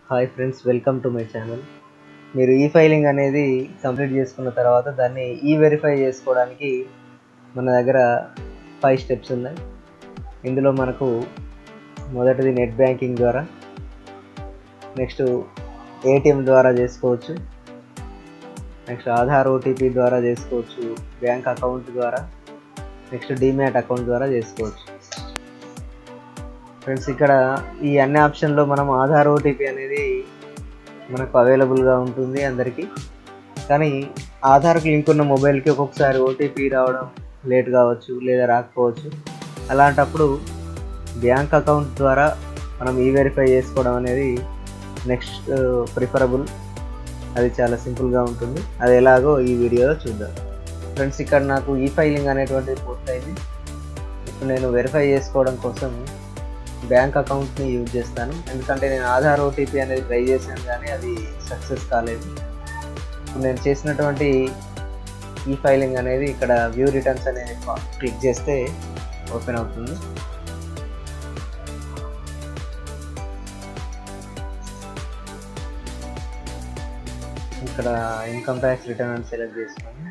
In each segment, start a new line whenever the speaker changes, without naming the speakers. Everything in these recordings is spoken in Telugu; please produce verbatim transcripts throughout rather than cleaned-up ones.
Hi friends, welcome to my channel. మీరు ఈ ఫైలింగ్ అనేది కంప్లీట్ చేసుకున్న తర్వాత దాన్ని ఈ వెరిఫై చేసుకోవడానికి మన దగ్గర ఫైవ్ స్టెప్స్ ఉన్నాయి. ఇందులో మనకు మొదటిది నెట్ బ్యాంకింగ్ ద్వారా, నెక్స్ట్ ఏటీఎం ద్వారా చేసుకోవచ్చు, నెక్స్ట్ ఆధార్ ఓటీపీ ద్వారా చేసుకోవచ్చు, బ్యాంక్ అకౌంట్ ద్వారా, నెక్స్ట్ డీమ్యాట్ అకౌంట్ ద్వారా చేసుకోవచ్చు. ఫ్రెండ్స్, ఇక్కడ ఈ అన్ని ఆప్షన్లో మనం ఆధార్ ఓటీపీ అనేది మనకు అవైలబుల్గా ఉంటుంది అందరికీ. కానీ ఆధార్కి లింక్ ఉన్న మొబైల్కి ఒక్కొక్కసారి ఓటీపీ రావడం లేట్ కావచ్చు లేదా రాకపోవచ్చు. అలాంటప్పుడు బ్యాంక్ అకౌంట్ ద్వారా మనం ఈ వెరిఫై చేసుకోవడం అనేది నెక్స్ట్ ప్రిఫరబుల్. అది చాలా సింపుల్గా ఉంటుంది. అది ఎలాగో ఈ వీడియోలో చూద్దాం. ఫ్రెండ్స్, ఇక్కడ నాకు ఈ ఫైలింగ్ అనేటువంటిది పూర్తయింది. ఇప్పుడు నేను వెరిఫై చేసుకోవడం కోసం బ్యాంక్ అకౌంట్ని యూజ్ చేస్తాను. ఎందుకంటే నేను ఆధార్ ఓటీపీ అనేది ట్రై చేశాను కానీ అది సక్సెస్ కాలేదు. ఇప్పుడు నేను చేసినటువంటి ఈ ఫైలింగ్ అనేది ఇక్కడ వ్యూ రిటర్న్స్ అనేది క్లిక్ చేస్తే ఓపెన్ అవుతుంది. ఇక్కడ ఇన్కమ్ ట్యాక్స్ రిటర్న్ అని సెలెక్ట్ చేసుకొని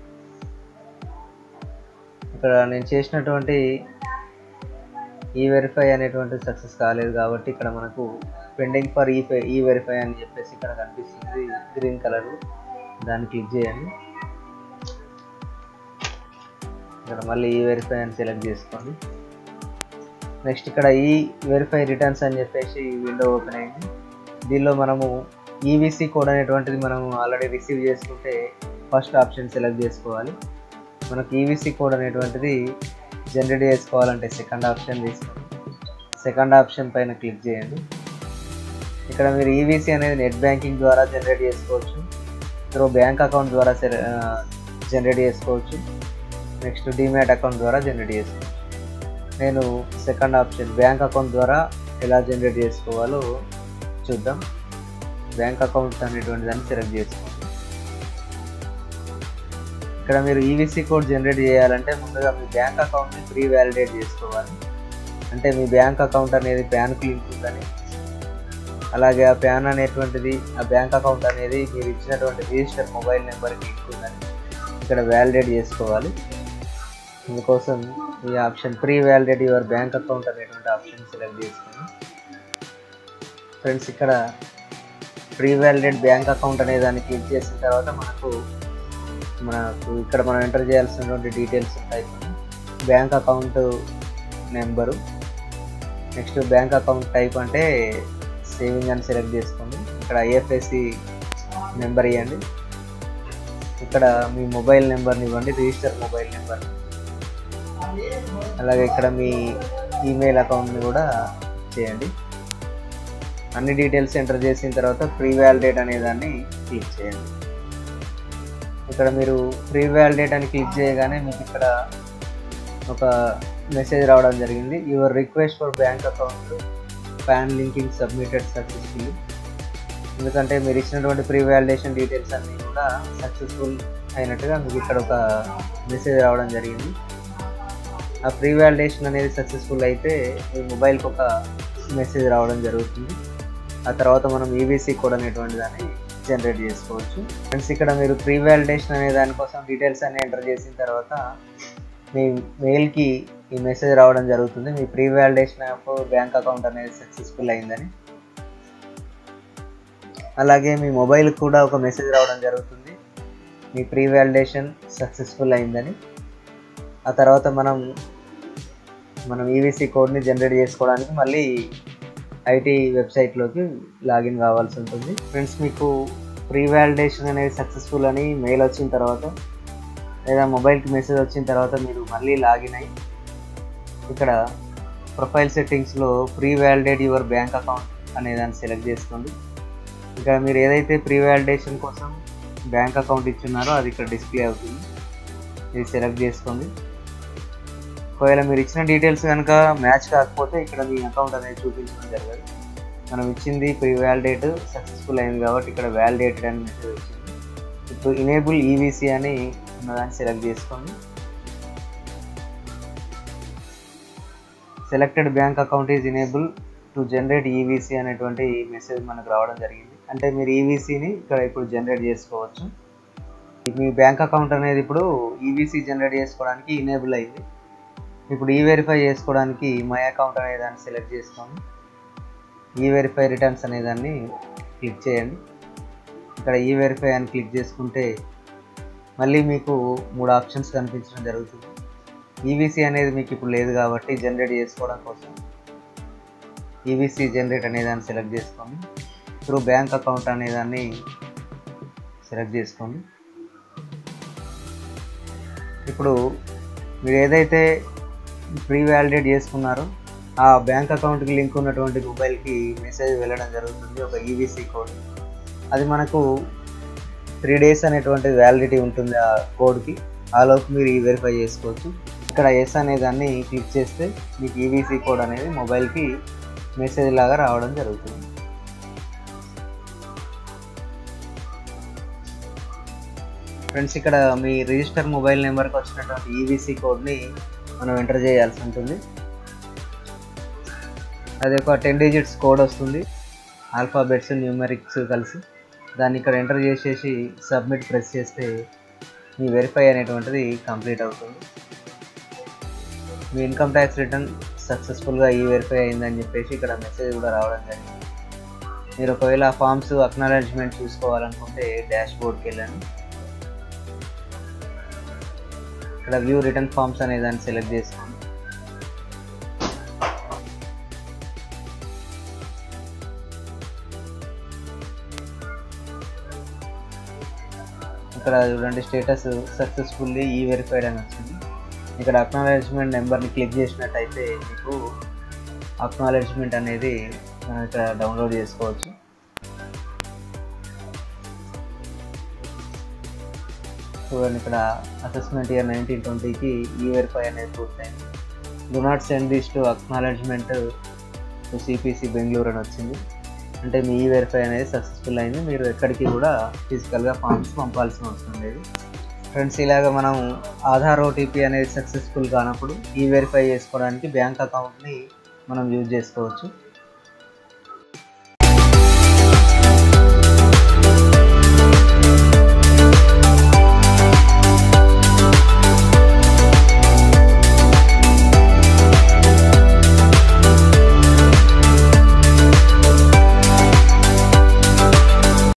ఇక్కడ నేను చేసినటువంటి ఈ వెరిఫై అనేటువంటి సక్సెస్ కాలేదు కాబట్టి ఇక్కడ మనకు పెండింగ్ ఫర్ ఈ ఈ వెరిఫై అని చెప్పేసి ఇక్కడ కనిపిస్తుంది గ్రీన్ కలర్. దాన్ని క్లిక్ చేయండి. ఇక్కడ మళ్ళీ ఈ వెరిఫై అని సెలెక్ట్ చేసుకోండి. నెక్స్ట్ ఇక్కడ ఈ వెరిఫై రిటర్న్స్ అని చెప్పేసి విండో ఓపెన్ అయింది. దీనిలో మనము ఈవీసీ కోడ్ అనేటువంటిది మనం ఆల్రెడీ రిసీవ్ చేసుకుంటే ఫస్ట్ ఆప్షన్ సెలెక్ట్ చేసుకోవాలి. మనకు ఈవీసీ కోడ్ అనేటువంటిది జనరేట్ చేసుకోవాలంటే సెకండ్ ఆప్షన్ తీసుకోండి. సెకండ్ ఆప్షన్ పైన క్లిక్ చేయండి. ఇక్కడ మీరు ఈవీసీ అనేది నెట్ బ్యాంకింగ్ ద్వారా జనరేట్ చేసుకోవచ్చు, త్రూ బ్యాంక్ అకౌంట్ ద్వారా జనరేట్ చేసుకోవచ్చు, నెక్స్ట్ డీమ్యాట్ అకౌంట్ ద్వారా జనరేట్ చేసుకోవచ్చు. నేను సెకండ్ ఆప్షన్ బ్యాంక్ అకౌంట్ ద్వారా ఎలా జనరేట్ చేసుకోవాలో చూద్దాం. బ్యాంక్ అకౌంట్ అనేటువంటి దాన్ని సెలెక్ట్ చేసుకోండి. ఇక్కడ మీరు ఈవీసీ కోడ్ జనరేట్ చేయాలంటే ముందుగా మీ బ్యాంక్ అకౌంట్ని ప్రీ వ్యాలిడేట్ చేసుకోవాలి. అంటే మీ బ్యాంక్ అకౌంట్ అనేది ప్యాన్కి లింక్ ఉందని, అలాగే ఆ ప్యాన్ అనేటువంటిది ఆ బ్యాంక్ అకౌంట్ అనేది మీరు ఇచ్చినటువంటి రిజిస్టర్ మొబైల్ నెంబర్కి లింక్ ఉందని ఇక్కడ వ్యాలిడేట్ చేసుకోవాలి. అందుకోసం ఈ option pre validate your bank account అనేటువంటి ఆప్షన్ సెలెక్ట్ చేసుకోండి. ఫ్రెండ్స్, ఇక్కడ ప్రీ వ్యాలిడేట్ బ్యాంక్ అకౌంట్ అనే దాన్ని క్లిక్ చేసిన తర్వాత మనకు మనకు ఇక్కడ మనం ఎంటర్ చేయాల్సినటువంటి డీటెయిల్స్ ఉంటాయి. Bank account number, next bank account type అంటే సేవింగ్ అని సెలెక్ట్ చేసుకోండి. ఇక్కడ ఐఎఫ్ఎస్సి నెంబర్ ఇవ్వండి. ఇక్కడ మీ మొబైల్ నెంబర్ని ఇవ్వండి, రిజిస్టర్ మొబైల్ నెంబర్. అలాగే ఇక్కడ మీ ఈమెయిల్ అకౌంట్ని కూడా చేయండి. అన్ని డీటెయిల్స్ ఎంటర్ చేసిన తర్వాత ప్రీ వ్యాలిడేట్ అనే దాన్ని క్లిక్ చేయండి. ఇక్కడ మీరు ప్రీ వ్యాలిడేట్ అని క్లిక్ చేయగానే మీకు ఇక్కడ ఒక మెసేజ్ రావడం జరిగింది. Your request for bank account PAN linking submitted successfully. ఎందుకంటే మీరు ఇచ్చినటువంటి ప్రీ వ్యాలిడేషన్ డీటెయిల్స్ అన్నీ కూడా సక్సెస్ఫుల్ అయినట్టుగా మీకు ఇక్కడ ఒక మెసేజ్ రావడం జరిగింది. ఆ ప్రీ వ్యాలిడేషన్ అనేది సక్సెస్ఫుల్ అయితే మీ మొబైల్కి ఒక మెసేజ్ రావడం జరుగుతుంది. ఆ తర్వాత మనం ఈవీసీ కోడ్ అనేటువంటి దాన్ని జనరేట్ చేసుకోవచ్చు. ఫ్రెండ్స్, ఇక్కడ మీరు ప్రీ వ్యాలిడేషన్ అనే దానికోసం డీటెయిల్స్ అన్ని ఎంటర్ చేసిన తర్వాత మీ మెయిల్కి ఈ మెసేజ్ రావడం జరుగుతుంది. మీ pre validation of bank account అనేది సక్సెస్ఫుల్ అయిందని. అలాగే మీ మొబైల్కి కూడా ఒక మెసేజ్ రావడం జరుగుతుంది, మీ ప్రీ వ్యాలిడేషన్ సక్సెస్ఫుల్ అయిందని. ఆ తర్వాత మనం మనం ఈవీసీ కోడ్ని జనరేట్ చేసుకోవడానికి మళ్ళీ ఐటీ వెబ్సైట్లోకి లాగిన్ కావాల్సి ఉంటుంది. ఫ్రెండ్స్, మీకు ప్రీ వ్యాలిడేషన్ అనేది సక్సెస్ఫుల్ అని మెయిల్ వచ్చిన తర్వాత లేదా మొబైల్కి మెసేజ్ వచ్చిన తర్వాత మీరు మళ్ళీ లాగిన్ అయ్యి ఇక్కడ ప్రొఫైల్ సెట్టింగ్స్లో pre validate your bank account అనే దాన్ని సెలెక్ట్ చేసుకోండి. ఇక్కడ మీరు ఏదైతే ప్రీ వ్యాలిడేషన్ కోసం బ్యాంక్ అకౌంట్ ఇచ్చున్నారో అది ఇక్కడ డిస్ప్లే అవుతుంది. ఇది సెలెక్ట్ చేసుకోండి. ఒకవేళ మీరు ఇచ్చిన డీటెయిల్స్ కనుక మ్యాచ్ కాకపోతే ఇక్కడ మీ అకౌంట్ అనేది చూపించడం జరగదు. మనం ఇచ్చింది ప్రీ వ్యాలిడేట్ సక్సెస్ఫుల్ అయింది కాబట్టి ఇక్కడ వ్యాలిడేటెడ్ అని మెసేజ్ వచ్చింది. ఇప్పుడు ఇనేబుల్ ఈవీసీ అని ఉన్నదాన్ని సెలెక్ట్ చేసుకోండి. Selected bank account is enable to generate EVC అనేటువంటి మెసేజ్ మనకు రావడం జరిగింది. అంటే మీరు ఈవీసీని ఇక్కడ ఇప్పుడు జనరేట్ చేసుకోవచ్చు. మీ బ్యాంక్ అకౌంట్ అనేది ఇప్పుడు ఈవీసీ జనరేట్ చేసుకోవడానికి ఇనేబుల్ అయింది. ఇప్పుడు ఈ వెరిఫై చేసుకోవడానికి మై అకౌంట్ అనే దాన్ని సెలెక్ట్ చేసుకొని ఈ వెరిఫై రిటర్న్స్ అనే దాన్ని క్లిక్ చేయండి. ఇక్కడ ఈ వెరిఫై అని క్లిక్ చేసుకుంటే మళ్ళీ మీకు మూడు ఆప్షన్స్ కనిపించడం జరుగుతుంది. ఈవీసీ అనేది మీకు ఇప్పుడు లేదు కాబట్టి జనరేట్ చేసుకోవడం కోసం ఈవీసీ జనరేట్ అనే దాన్ని సెలెక్ట్ చేసుకోండి. త్రూ బ్యాంక్ అకౌంట్ అనే దాన్ని సెలెక్ట్ చేసుకోండి. ఇప్పుడు మీరు ఏదైతే ప్రీ వ్యాలిడేట్ చేసుకున్నారో ఆ బ్యాంక్ అకౌంట్కి లింక్ ఉన్నటువంటి మొబైల్కి మెసేజ్ వెళ్ళడం జరుగుతుంది, ఒక ఈవీసీ కోడ్. అది మనకు త్రీ డేస్ అనేటువంటి వ్యాలిడిటీ ఉంటుంది ఆ కోడ్కి. ఆలోపు మీరు ఈ వెరిఫై చేసుకోవచ్చు. ఇక్కడ ఎస్ అనే దాన్ని క్లిక్ చేస్తే మీకు ఈవీసీ కోడ్ అనేది మొబైల్కి మెసేజ్ లాగా రావడం జరుగుతుంది. ఫ్రెండ్స్, ఇక్కడ మీ రిజిస్టర్ మొబైల్ నెంబర్కి వచ్చినటువంటి ఈవీసీ కోడ్ని మనం ఎంటర్ చేయాల్సి ఉంటుంది. అది ఒక టెన్ డిజిట్స్ కోడ్ వస్తుంది, ఆల్ఫాబెట్స్ న్యూమరిక్స్ కలిసి. దాన్ని ఇక్కడ ఎంటర్ చేసేసి సబ్మిట్ ప్రెస్ చేస్తే మీ వెరిఫై అనేటువంటిది కంప్లీట్ అవుతుంది. మీ ఇన్కమ్ ట్యాక్స్ రిటర్న్ సక్సెస్ఫుల్గా ఈ వెరిఫై అయిందని చెప్పేసి ఇక్కడ మెసేజ్ కూడా రావడం జరిగింది. మీరు ఒకవేళ ఫామ్స్ అక్నాలెడ్జ్మెంట్ చూసుకోవాలనుకుంటే డాష్ బోర్డ్కి వెళ్ళండి. ఇక్కడ వ్యూ రిటర్న్ ఫామ్స్ అనే దాన్ని సెలెక్ట్ చేసుకోండి. ఇక్కడ చూడండి, స్టేటస్ సక్సెస్ఫుల్లీ ఈ వెరిఫైడ్ అని వచ్చింది. ఇక్కడ అక్నాలెడ్జ్మెంట్ నెంబర్ని క్లిక్ చేసినట్టయితే మీకు అక్నాలెడ్జ్మెంట్ అనేది మనం ఇక్కడ డౌన్లోడ్ చేసుకోవచ్చు. చూడండి, ఇక్కడ అసెస్మెంట్ ఇయర్ నైన్టీన్ ట్వంటీకి ఈ వెరిఫై అనేది పూర్తయింది. Do not send this to acknowledgement to CPC Bengaluru అని వచ్చింది. అంటే మీ ఈ వెరిఫై అనేది సక్సెస్ఫుల్ అయింది. మీరు ఎక్కడికి కూడా ఫిజికల్గా ఫామ్స్ పంపాల్సిన అవసరం లేదు. ఫ్రెండ్స్, ఇలాగ మనం ఆధార్ ఓటీపీ అనేది సక్సెస్ఫుల్ కానప్పుడు ఈ వెరిఫై చేసుకోవడానికి బ్యాంక్ అకౌంట్ని మనం యూజ్ చేసుకోవచ్చు.